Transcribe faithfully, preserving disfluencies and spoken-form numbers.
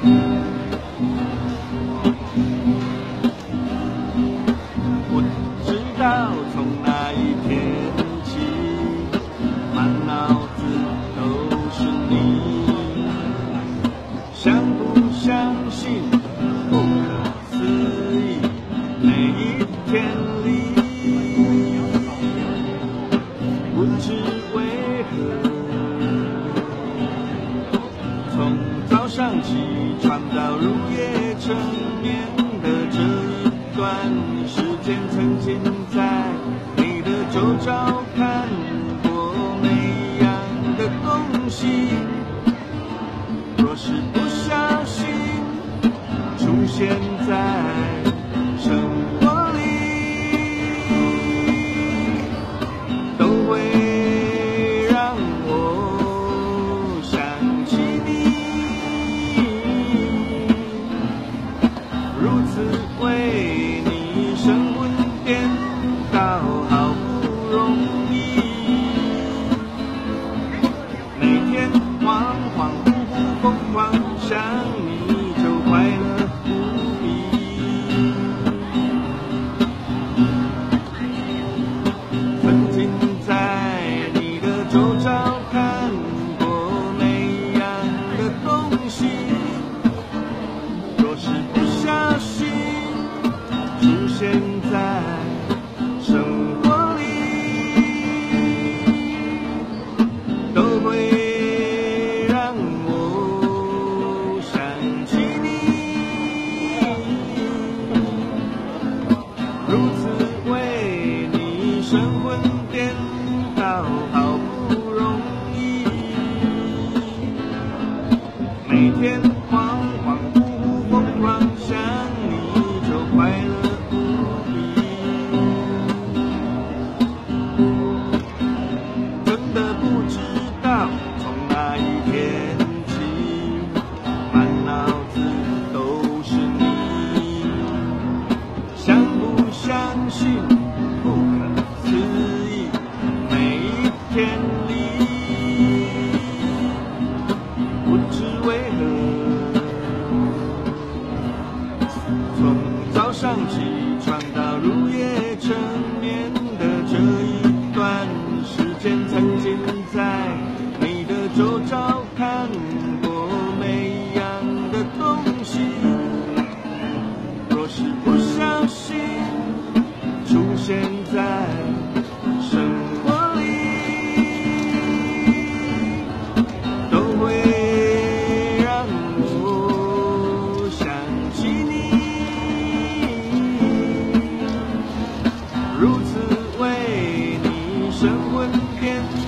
不知道从哪一天起，满脑子都是你。相不相信？不可思议，每一天里，不知为何，从早上起床到入夜成眠的这一段时间，曾经在你的周遭看过每样的东西。若是不小心出现在生活里，都会让我想起你。如此为你神魂颠倒，好不容易，每天恍恍惚惚疯狂想你，就快乐无比。曾经在你的周遭看过每样的东西，若是不小心出现在生活里，都会让我想起你。如此为你神魂颠倒，好不容易，每天恍恍惚惚疯狂想你，就快乐无比。真的不知道从哪一天起，满脑子都是你。相不相信？不可思议，每一天里，不知为何，从早上起床到入夜成眠的这一段时间，曾经在你的周遭看过每样的东西。若是不小心出现在生活里，都会让我想起你。如此为你神魂颠